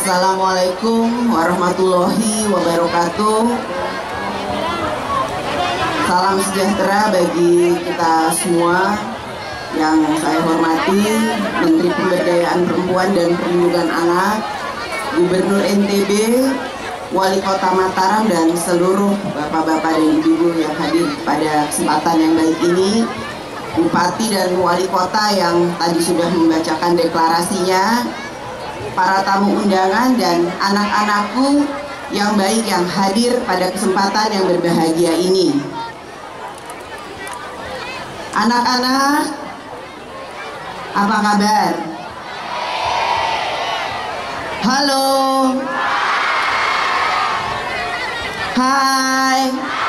Assalamualaikum warahmatullahi wabarakatuh. Salam sejahtera bagi kita semua. Yang saya hormati Menteri Pemberdayaan Perempuan dan Perlindungan Anak, Gubernur NTB, Wali Kota Mataram, dan seluruh bapak-bapak dan ibu-ibu yang hadir pada kesempatan yang baik ini, Bupati dan Wali Kota yang tadi sudah membacakan deklarasinya, para tamu undangan, dan anak-anakku yang baik yang hadir pada kesempatan yang berbahagia ini. Anak-anak, apa kabar? Halo. Hai.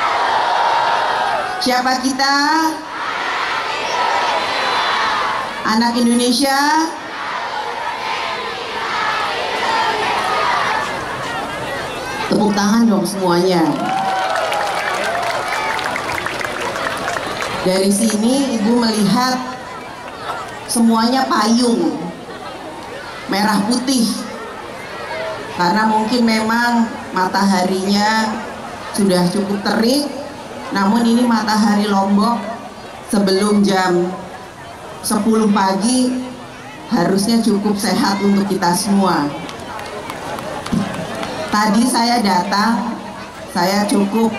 Siapa kita? Anak Indonesia. Tepuk tangan dong semuanya. Dari sini ibu melihat semuanya payung merah putih, karena mungkin memang mataharinya sudah cukup terik, namun ini matahari Lombok sebelum jam 10 pagi harusnya cukup sehat untuk kita semua. Tadi saya datang, saya cukup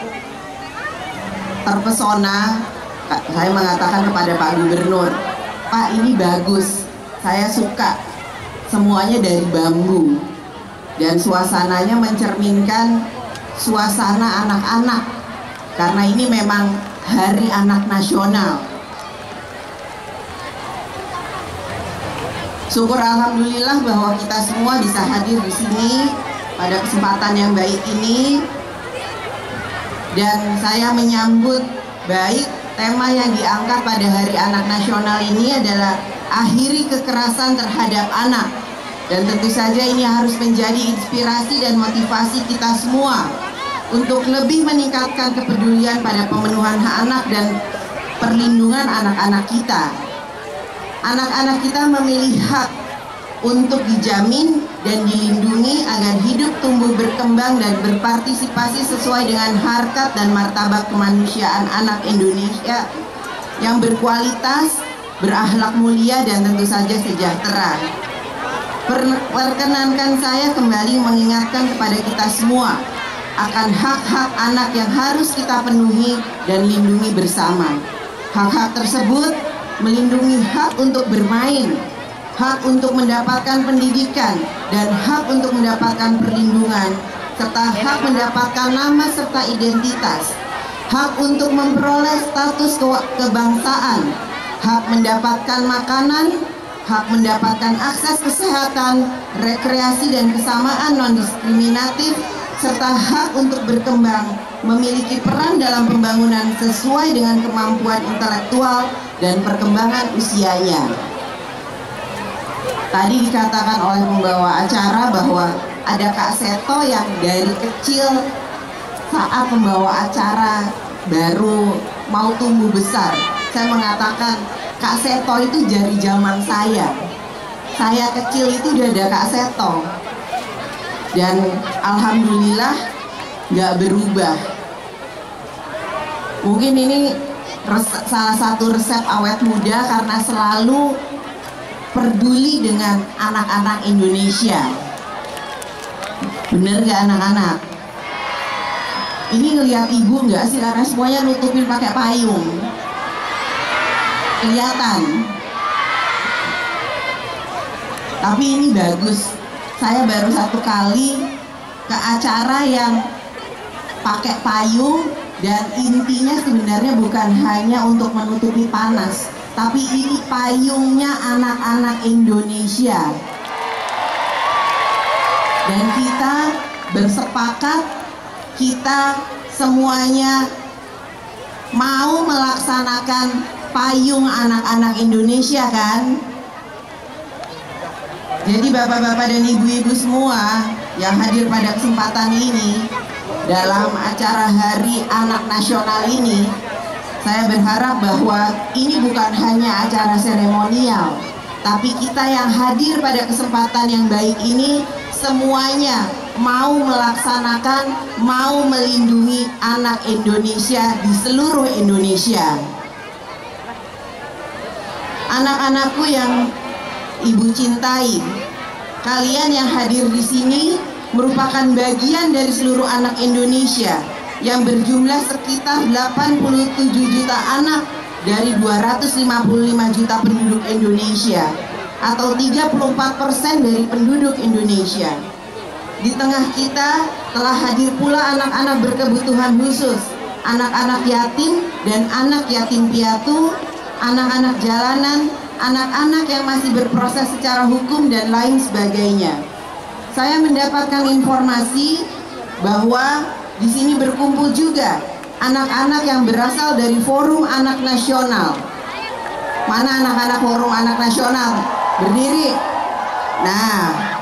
terpesona. Saya mengatakan kepada Pak Gubernur, Pak, ini bagus, saya suka, semuanya dari bambu, dan suasananya mencerminkan suasana anak-anak, karena ini memang Hari Anak Nasional. Syukur alhamdulillah bahwa kita semua bisa hadir di sini pada kesempatan yang baik ini, dan saya menyambut baik tema yang diangkat pada Hari Anak Nasional ini adalah akhiri kekerasan terhadap anak. Dan tentu saja ini harus menjadi inspirasi dan motivasi kita semua untuk lebih meningkatkan kepedulian pada pemenuhan hak anak dan perlindungan anak-anak kita. Anak-anak kita memiliki hak untuk dijamin dan dilindungi agar hidup tumbuh berkembang dan berpartisipasi sesuai dengan harkat dan martabat kemanusiaan anak Indonesia yang berkualitas, berakhlak mulia, dan tentu saja sejahtera. Perkenankan saya kembali mengingatkan kepada kita semua akan hak-hak anak yang harus kita penuhi dan lindungi bersama. Hak-hak tersebut melindungi hak untuk bermain, hak untuk mendapatkan pendidikan, dan hak untuk mendapatkan perlindungan, serta hak mendapatkan nama serta identitas, hak untuk memperoleh status kebangsaan, hak mendapatkan makanan, hak mendapatkan akses kesehatan, rekreasi, dan kesamaan non-diskriminatif, serta hak untuk berkembang, memiliki peran dalam pembangunan sesuai dengan kemampuan intelektual dan perkembangan usianya. Tadi dikatakan oleh pembawa acara bahwa ada Kak Seto yang dari kecil saat pembawa acara baru mau tumbuh besar. Saya mengatakan Kak Seto itu dari zaman saya. Saya kecil itu udah ada Kak Seto. Dan alhamdulillah nggak berubah. Mungkin ini salah satu resep awet muda karena selalu peduli dengan anak-anak Indonesia. Bener gak anak-anak? Ini ngeliat ibu nggak sih, karena semuanya nutupin pakai payung. Kelihatan. Tapi ini bagus. Saya baru satu kali ke acara yang pakai payung, dan intinya sebenarnya bukan hanya untuk menutupi panas, tapi ini payungnya anak-anak Indonesia. Dan kita bersepakat, kita semuanya mau melaksanakan payung anak-anak Indonesia, kan? Jadi bapak-bapak dan ibu-ibu semua yang hadir pada kesempatan ini dalam acara Hari Anak Nasional ini, saya berharap bahwa ini bukan hanya acara seremonial, tapi kita yang hadir pada kesempatan yang baik ini semuanya mau melaksanakan, mau melindungi anak Indonesia di seluruh Indonesia. Anak-anakku yang Ibu cintai, kalian yang hadir di sini merupakan bagian dari seluruh anak Indonesia yang berjumlah sekitar 87 juta anak dari 255 juta penduduk Indonesia, atau 34% dari penduduk Indonesia. Di tengah kita telah hadir pula anak-anak berkebutuhan khusus, anak-anak yatim dan anak yatim piatu, anak-anak jalanan, anak-anak yang masih berproses secara hukum dan lain sebagainya. Saya mendapatkan informasi bahwa di sini berkumpul juga anak-anak yang berasal dari Forum Anak Nasional. Mana anak-anak Forum Anak Nasional? Berdiri. Nah,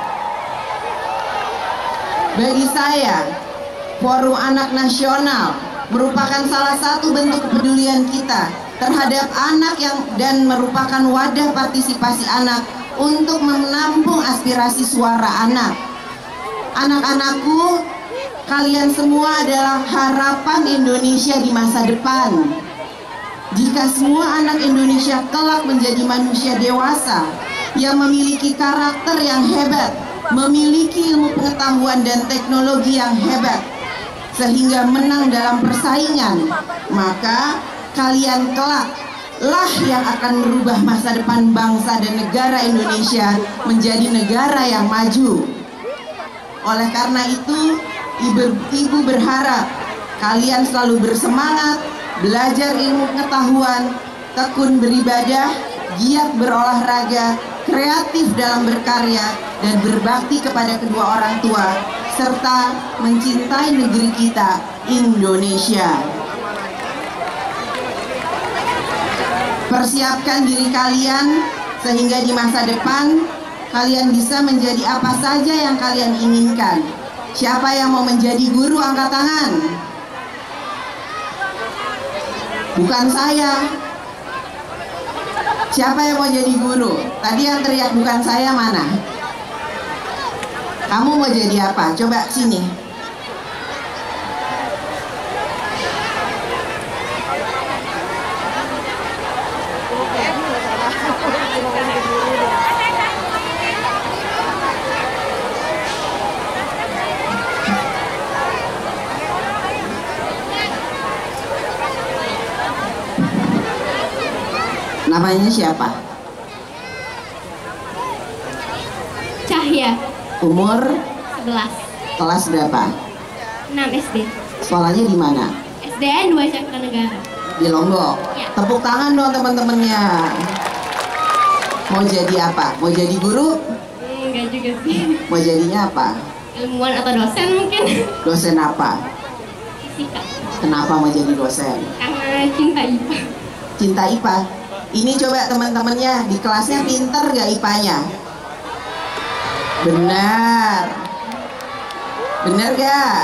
bagi saya, Forum Anak Nasional merupakan salah satu bentuk kepedulian kita terhadap anak dan merupakan wadah partisipasi anak untuk menampung aspirasi suara anak. Anak-anakku, kalian semua adalah harapan Indonesia di masa depan. Jika semua anak Indonesia kelak menjadi manusia dewasa yang memiliki karakter yang hebat, memiliki ilmu pengetahuan dan teknologi yang hebat, sehingga menang dalam persaingan, maka kalian kelak lah yang akan merubah masa depan bangsa dan negara Indonesia menjadi negara yang maju. Oleh karena itu, Ibu berharap kalian selalu bersemangat, belajar ilmu pengetahuan, tekun beribadah, giat berolahraga, kreatif dalam berkarya, dan berbakti kepada kedua orang tua, serta mencintai negeri kita, Indonesia. Persiapkan diri kalian sehingga di masa depan kalian bisa menjadi apa saja yang kalian inginkan. Siapa yang mau menjadi guru, angkat tangan. Bukan saya. Siapa yang mau jadi guru? Tadi yang teriak bukan saya mana? Kamu mau jadi apa? Coba sini. Namanya siapa? Cahya. Umur? 11. Kelas berapa? 6 SD. Sekolahnya di mana? SDN 2 Cakra Negara. Di Lombok. Ya. Tepuk tangan dong teman-temannya. Mau jadi apa? Mau jadi guru? Enggak juga sih. Mau jadinya apa? Ilmuwan atau dosen mungkin. Dosen apa? Fisika. Kenapa mau jadi dosen? Karena cinta IPA. Cinta IPA. Ini coba teman-temannya di kelasnya pinter gak IPA-nya? Benar. Benar gak?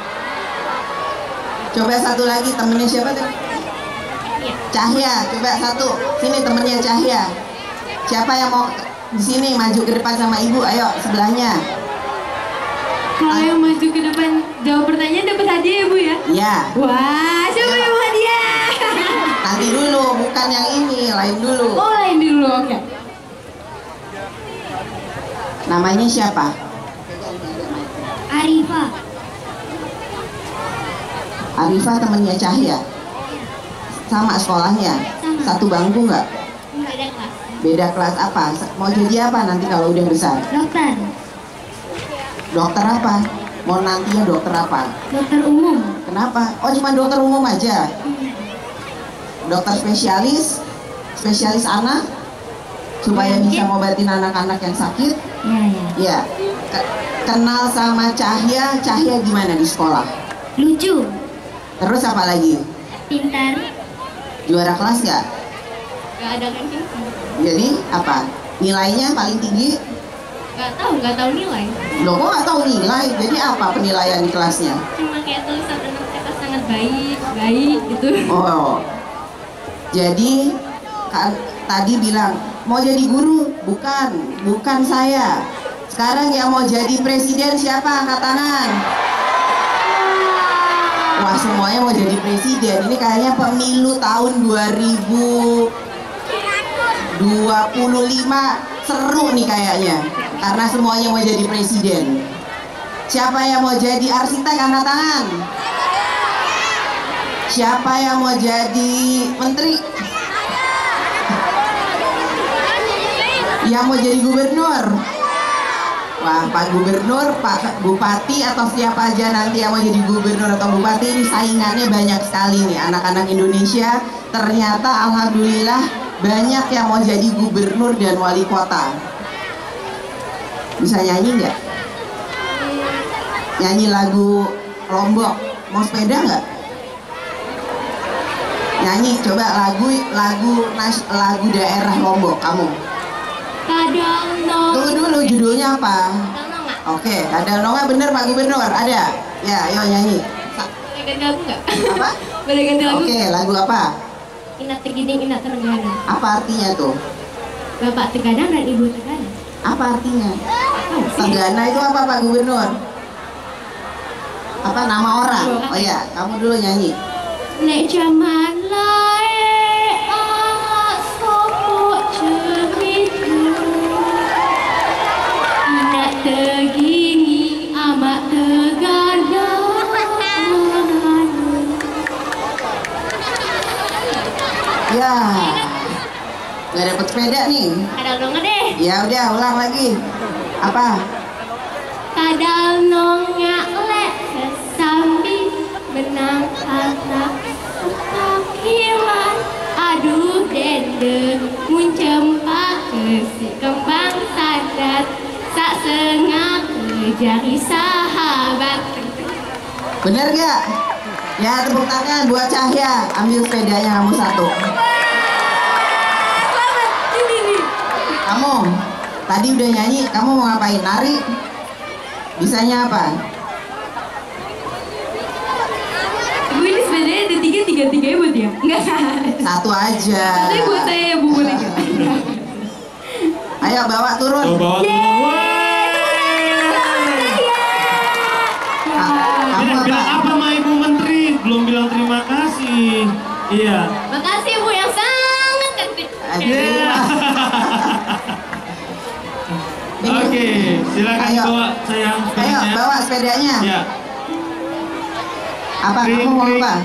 Coba satu lagi, temennya siapa tuh? Cahya, coba satu. Sini temennya Cahya. Siapa yang mau di sini maju ke depan sama ibu? Ayo sebelahnya. Kalau yang maju ke depan jawab pertanyaan dapat hadiah ya Bu ya? Iya. Wah, siapa yang mau hadiah? Nanti dulu, bukan yang ini, lain dulu. Oh, lain dulu, oke. Namanya siapa? Arifa. Arifa temennya Cahya. Sama sekolahnya? Sama. Satu bangku nggak? Beda kelas. Beda kelas apa? Mau jadi apa nanti kalau udah besar? Dokter. Dokter apa? Mau nantinya dokter apa? Dokter umum. Kenapa? Oh cuma dokter umum aja? Dokter spesialis? Spesialis anak? Supaya bisa ngobatin anak-anak yang sakit? Iya. Ya. Kenal sama Cahya, Cahya gimana di sekolah? Lucu. Terus apa lagi? Pintar. Juara kelas nggak? Gak ada ranking. Jadi apa? Nilainya paling tinggi? Gak tahu nilai. Loh kok nggak tahu nilai? Jadi apa penilaian di kelasnya? Cuma kayak tulisan tentang kata sangat baik gitu. Oh, jadi kan tadi bilang mau jadi guru? Bukan saya. Sekarang yang mau jadi presiden siapa? Angkat tangan. Wah, semuanya mau jadi presiden. Ini kayaknya pemilu tahun 2025 seru nih kayaknya. Karena semuanya mau jadi presiden. Siapa yang mau jadi arsitek? Angkat tangan. Siapa yang mau jadi menteri? Yang mau jadi gubernur? Wah, Pak Gubernur, Pak Bupati, atau siapa aja nanti yang mau jadi gubernur atau bupati, ini saingannya banyak sekali nih anak-anak Indonesia. Ternyata alhamdulillah banyak yang mau jadi gubernur dan wali kota. Bisa nyanyi nggak? Nyanyi lagu Lombok. Mau sepeda nggak? Nyanyi, coba lagu daerah Lombok kamu. Kadang Tunggu dulu, judulnya apa? nonga. Oke, Kadang Nonga bener Pak Gubernur, ada? Ya, ayo nyanyi. Boleh ganti lagu nggak? Apa? Boleh ganti lagu? Oke, lagu apa? Inat tergiding, inat tergadang. Apa artinya tuh? Bapak tergadang dan ibu tergadang. Apa artinya? Oh, sih. Tegana itu apa Pak Gubernur? Apa nama orang? Oh ya, kamu dulu nyanyi. Lek jaman lae sopo cerita inak tegini amak tegadang. Ya, nggak dapet sepeda nih. Kadang nonga deh. Ya udah, ulang lagi. Apa? Kadang nonga lek sesambi benang anak hilang. Aduh dede muncempak si kembang sadat sak sengak jari sahabat. Bener gak? Ya, tepuk tangan buat Cahya. Ambil sepedanya kamu satu. Selamat, ini nih. Kamu tadi udah nyanyi, kamu mau ngapain? Nari? Bisanya apa? Bu, ini sebenarnya ada tiga ya buat ya? Enggak. Satu aja. Tapi buat saya ya Bu, boleh nggak? Ayo bawa turun. Oh, bawa turun. Kamu Bilang apa? apa sama Ibu Menteri? Belum bilang terima kasih. Iya. Makasih Bu yang sangat cantik. Iya. Oke, silakan Ayo. bawa sayang Ayo sepedanya. bawa sepedanya. Ya. Apa kamu mau apa?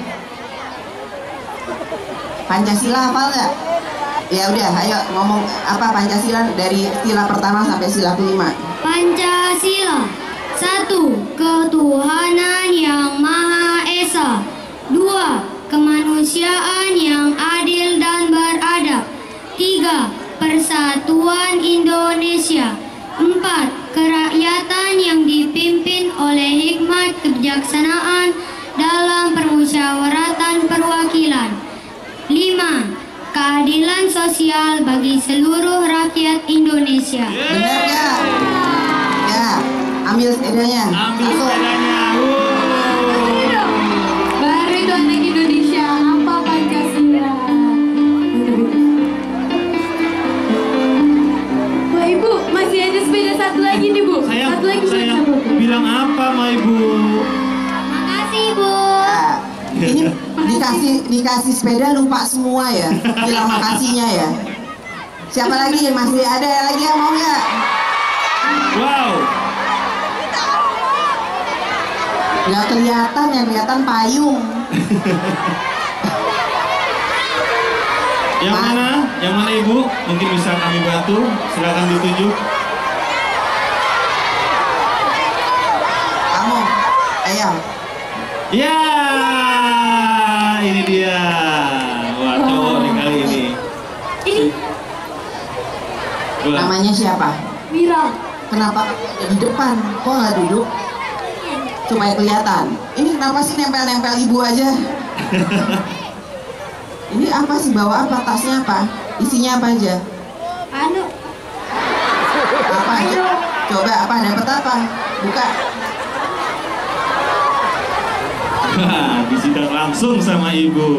Pancasila hafal nggak? Ya udah, ayo ngomong apa Pancasila dari sila pertama sampai sila kelima. Pancasila. 1. Ketuhanan yang Maha Esa. 2. Kemanusiaan yang adil dan beradab. 3. Persatuan Indonesia. 4. Kerakyatan yang dipimpin oleh hikmat kebijaksanaan dalam permusyawaratan perwakilan. 5. Keadilan sosial bagi seluruh rakyat Indonesia. Benar nggak? Ya, ambil sepedanya. Ambil Masuk. sepedanya. Baru itu anak Indonesia apa Pancasila. Wah Ibu, masih ada sepeda satu lagi nih Bu. Sayang, Satu lagi buat sayang siapa? bilang apa sama Ibu? Makasih Bu. Nah, ini dikasih sepeda lupa semua ya. Bilang makasihnya ya. Siapa lagi? Masih ada lagi yang mau nggak? Wow. Nggak kelihatan, yang kelihatan payung. Yang mana? Yang mana Ibu? Mungkin bisa kami bantu. Silakan ditunjuk. Kamu, ayo. Ya, ini dia. Wah, cowok nih kali ini. Ini Wah. Namanya siapa? Mira. Kenapa ada di depan? Kok nggak duduk? Supaya kelihatan. Ini kenapa sih nempel-nempel ibu aja? Ini apa sih, bawa apa? Tasnya apa? Isinya apa aja? Anu. Apa aja? Coba apa? Dapat apa? Buka. Wah, disidak langsung sama Ibu.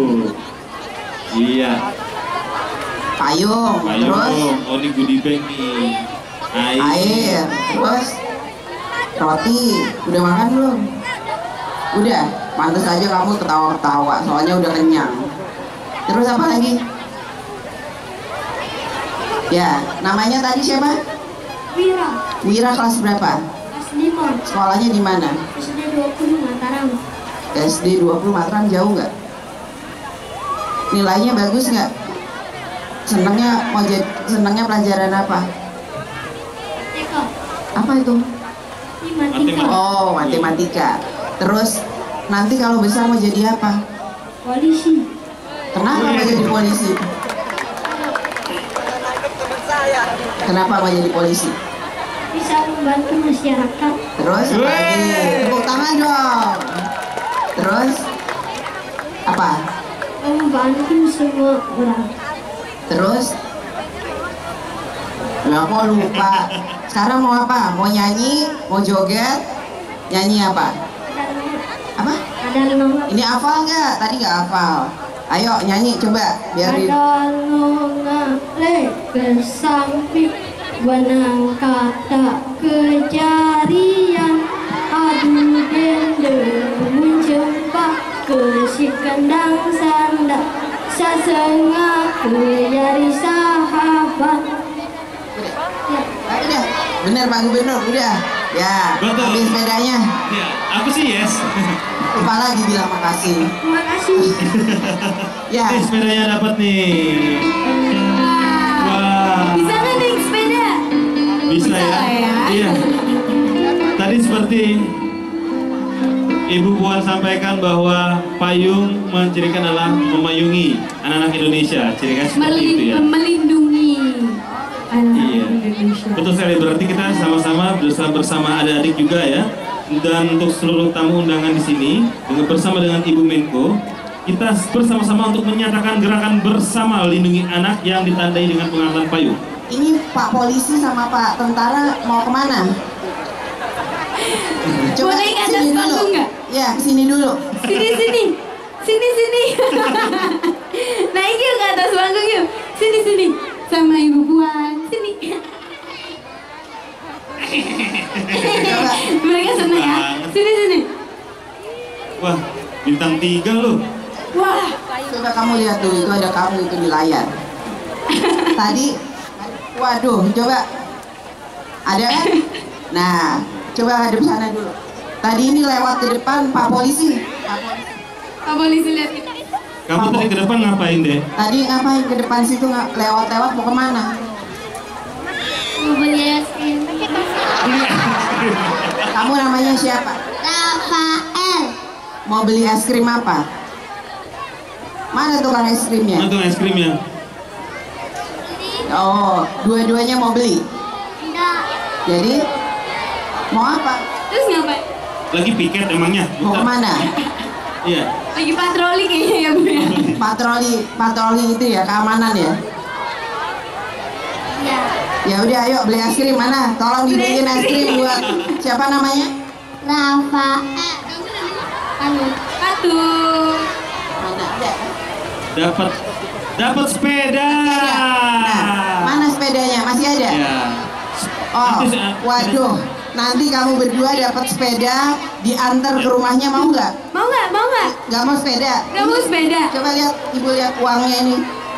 Iya. Payung. Terus Payung. Oh, ini goodie bag nih. Air. Terus roti. Udah makan belum? Udah. Pantes aja kamu ketawa-ketawa, soalnya udah kenyang. Terus apa lagi? Ya, namanya tadi siapa? Wira. Wira kelas berapa? Kelas 5. Sekolahnya di mana? SD 20 Mataram. SD 20 Mataram, jauh nggak? Nilainya bagus nggak? Senengnya pelajaran apa? TK. Apa itu? Matematika. Oh, matematika. Terus nanti kalau besar mau jadi apa? Polisi. Kenapa mau jadi polisi? Kenapa mau jadi polisi? Bisa membantu masyarakat. Terus apa lagi? Tepuk tangan dong. Terus apa? Membantu semua orang. Terus? Lah kok lupa? Sekarang mau apa? Mau nyanyi? Mau joget? Nyanyi apa? Apa? Ada nomor. Ini hafal nggak? Tadi nggak hafal. Ayo nyanyi coba biar Ada ngale ke samping benang kata kejarian adu dende mencempak ke si kendang sanda sasengah ke yari sahabat. udah. Bener Pak Gubernur, udah. Ya, Betul. ambil sepedanya. Ya, aku sih yes. Lupa lagi bilang makasih. Terima kasih. Ya, Nih, sepedanya dapat nih. Wah. Bisa nggak naik sepeda? Bisa ya? lah ya. Iya. Tadi seperti Ibu Puan sampaikan bahwa payung mencirikan adalah memayungi anak-anak Indonesia. Ciri khas seperti itu ya. Melindungi anak Iya. Indonesia. Betul sekali, berarti kita sama-sama bersama adik-adik juga ya. Dan untuk seluruh tamu undangan di sini, bersama dengan Ibu Menko, kita bersama-sama untuk menyatakan gerakan bersama lindungi anak yang ditandai dengan pengangkatan payung. ini Pak Polisi sama Pak Tentara mau kemana? Coba Boleh ke atas sini dulu. panggung nggak? Ya, kesini dulu. Sini. Naik yuk ke atas panggung yuk. Sini. Sama Ibu Puan. Sini. Coba. Mereka senang ya. Sini. Wah, bintang 3 loh. Wah. Coba kamu lihat dulu, itu ada kamu itu di layar. Tadi, waduh, coba. Ada kan? Nah, coba hadap sana dulu. Tadi ini lewat ke depan Pak Polisi. Pak Polisi lihat. Kamu tadi ke depan ngapain deh? Tadi ngapain ke depan situ lewat-lewat mau kemana? Mau beli es krim. Kamu namanya siapa? Rafael. Mau beli es krim apa? Mana tukang es krimnya? Mana tuh es krimnya? Oh, dua-duanya mau beli. Enggak. Jadi mau apa? Terus ngapain? Lagi piket emangnya? Mau kemana? Iya. Lagi patroli kayaknya ya Bu ya. Patroli itu ya, keamanan ya. Iya. Ya udah, ayo beli es krim mana? Tolong dibeliin es krim buat siapa namanya? Rafael. Patung. Mana ada? Dapat sepeda. Nah, mana sepedanya? Masih ada? Ya. Oh, waduh. Nanti kamu berdua dapat sepeda, diantar ke rumahnya, mau nggak? Mau nggak? Nggak mau sepeda? Nggak mau sepeda. Coba lihat, ibu lihat uangnya ini.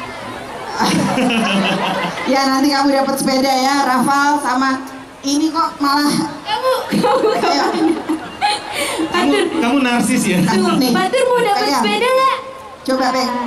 Ya nanti kamu dapat sepeda ya, Rafal sama ini kok malah. Kamu. Ayo, Kamu narsis ya? nih. Batur mau dapat Pegang. sepeda nggak? Coba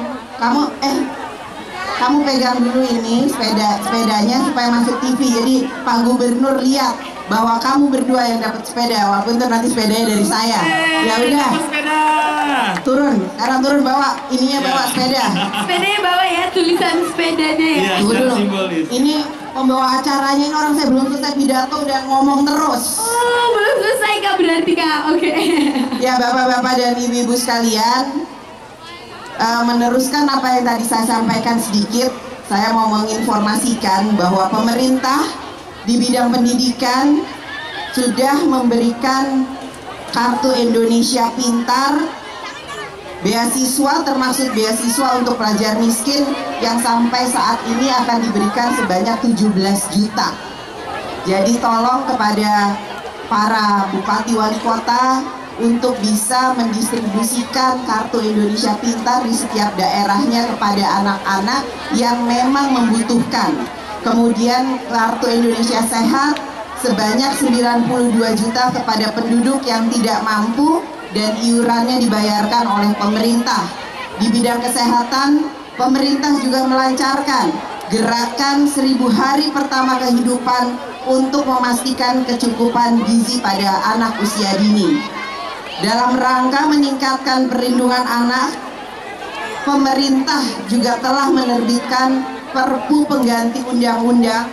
kamu pegang dulu ini sepedanya supaya masuk TV. Jadi Pak Gubernur lihat bahwa kamu berdua yang dapat sepeda, walaupun itu nanti sepedanya dari saya. Ya udah, Dapat sepeda. turun. Sekarang turun, bawa ininya, bawa sepeda. Sepedanya bawa ya, tulisan sepedanya ya. Iya, Tunggu secara dulu. simbolis. Ini pembawa acaranya ini orang saya belum selesai pidato udah ngomong terus. Oh, belum selesai Kak berarti Kak. Oke. Ya bapak-bapak dan ibu-ibu sekalian, meneruskan apa yang tadi saya sampaikan sedikit, saya mau menginformasikan bahwa pemerintah di bidang pendidikan sudah memberikan Kartu Indonesia Pintar, beasiswa termasuk beasiswa untuk pelajar miskin yang sampai saat ini akan diberikan sebanyak 17 juta. Jadi tolong kepada para bupati wali kota untuk bisa mendistribusikan kartu Indonesia Pintar di setiap daerahnya kepada anak-anak yang memang membutuhkan. Kemudian kartu Indonesia Sehat sebanyak 92 juta kepada penduduk yang tidak mampu dan iurannya dibayarkan oleh pemerintah. Di bidang kesehatan, pemerintah juga melancarkan gerakan 1000 hari pertama kehidupan untuk memastikan kecukupan gizi pada anak usia dini. Dalam rangka meningkatkan perlindungan anak, pemerintah juga telah menerbitkan Perpu pengganti Undang-Undang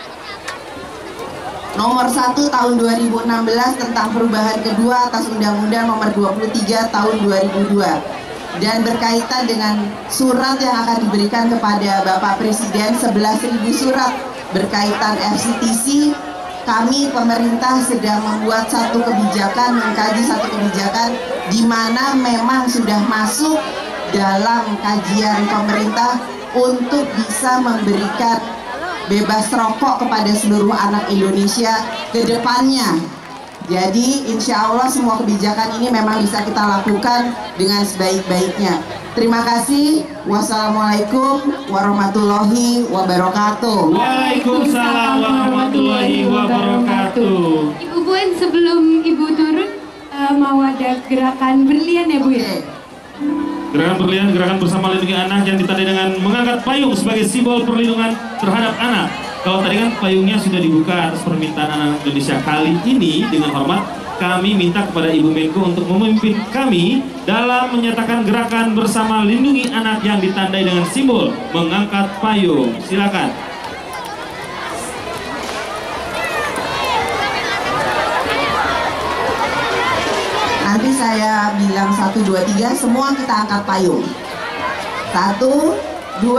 Nomor 1 Tahun 2016 tentang perubahan kedua atas Undang-Undang Nomor 23 Tahun 2002, dan berkaitan dengan surat yang akan diberikan kepada Bapak Presiden 11.000 surat berkaitan FCTC. Kami pemerintah sedang membuat satu kebijakan, mengkaji satu kebijakan di mana memang sudah masuk dalam kajian pemerintah untuk bisa memberikan bebas rokok kepada seluruh anak Indonesia ke depannya. Jadi insya Allah semua kebijakan ini memang bisa kita lakukan dengan sebaik-baiknya. Terima kasih. Wassalamualaikum warahmatullahi wabarakatuh. Waalaikumsalam warahmatullahi wabarakatuh. Ibu Puan, sebelum Ibu turun mau ada gerakan berlian ya Bu ya? Gerakan berlian, gerakan bersama lindungi anak yang ditandai dengan mengangkat payung sebagai simbol perlindungan terhadap anak. Kalau tadi kan payungnya sudah dibuka atas permintaan anak Indonesia, kali ini dengan hormat kami minta kepada Ibu Menko untuk memimpin kami dalam menyatakan gerakan bersama lindungi anak yang ditandai dengan simbol mengangkat payung. Silakan. Nanti saya bilang 1, 2, 3, semua kita angkat payung. 1, 2,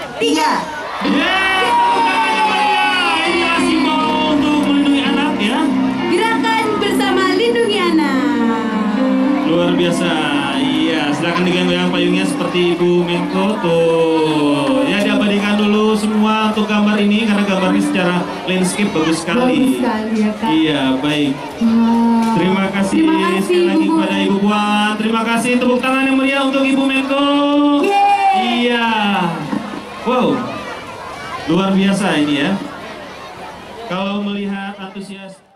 3. Inilah simbol untuk melindungi anak ya. Gerakan bersama lindungi anak. Luar biasa. Iya, silakan digoyang payungnya seperti Ibu Menko tuh. Ya, diabadikan dulu semua untuk gambar ini karena gambar ini secara landscape bagus sekali. Bagus sekali ya Kak. Iya, baik. Terima kasih sekali lagi Ibu kepada Ibu Puan. Terima kasih, tepuk tangan yang meriah untuk Ibu Menko. Iya. Wow. Luar biasa ini ya. Kalau melihat antusias